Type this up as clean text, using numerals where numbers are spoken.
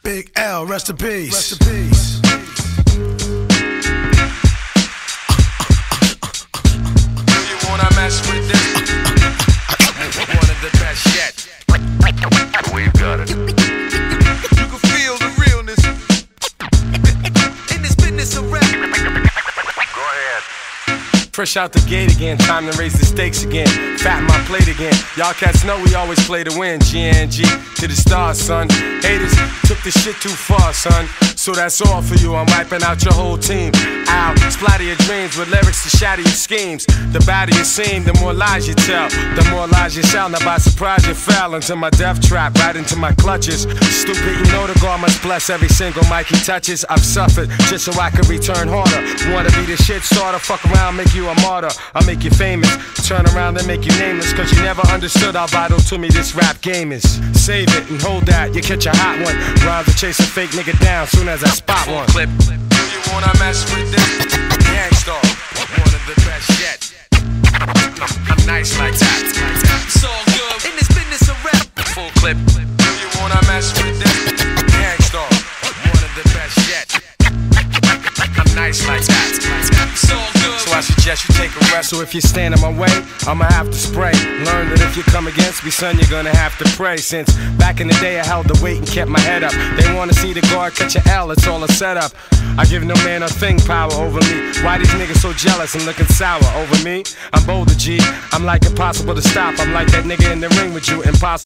Big L, rest in peace. Rest in peace. Do you wanna mess with this? One of the best yet. We've got it. You can feel the realness in this business of rap. Go ahead. Fresh out the gate again, time to raise the stakes again. Fatten my plate again. Y'all cats know we always play to win. GNG to the stars, son. Haters took this shit too far, son. So that's all for you. I'm wiping out your whole team. Ow, splatter your dreams with lyrics to shatter your schemes. The badder you seem, the more lies you tell. The more lies you sound. Now by surprise you fell into my death trap, right into my clutches. Stupid, you know the God must bless every single mic he touches. I've suffered just so I can return harder. Wanna be the shit starter? Fuck around, make you a martyr. I'll make you famous. Turn around and make you nameless. Cause you never understood how vital to me this rap game is. Save it and hold that, you catch a hot one. Rhymes to chase a fake nigga down soon as I spot one. Clip. Do you wanna mess with this? Gangstar, one of the best yet. I'm nice like that. It's all good in this business of rap. Full clip. Do you wanna mess with this? Gangstar, one of the best yet. I'm nice like that. It's all good. So I suggest you take a rest. So if you stand in my way, I'ma have to spray. Learn that if you come against me, son, you're gonna have to pray. Since back in the day I held the weight and kept my head up. They wanna see the guard catch a L, it's all a setup. I give no man a thing power over me. Why these niggas so jealous and looking sour over me? I'm bolder, G. I'm like impossible to stop. I'm like that nigga in the ring with you, impossible.